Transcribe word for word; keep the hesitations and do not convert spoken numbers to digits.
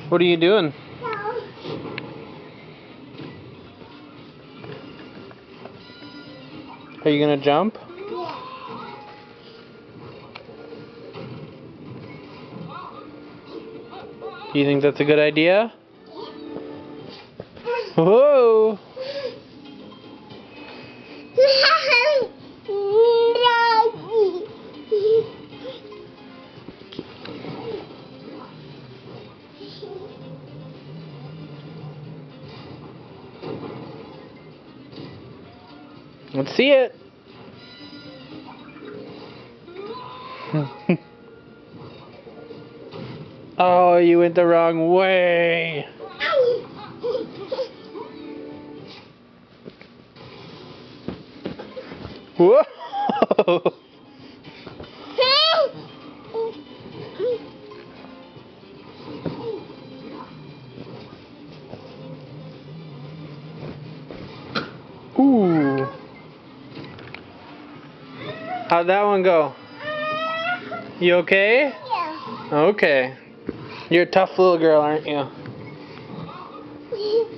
What are you doing? Are you gonna jump? Do you think that's a good idea? Whoa! Let's see it. Oh, you went the wrong way. Whoa! Ooh. How'd that one go? You okay? Yeah. Okay. You're a tough little girl, aren't you?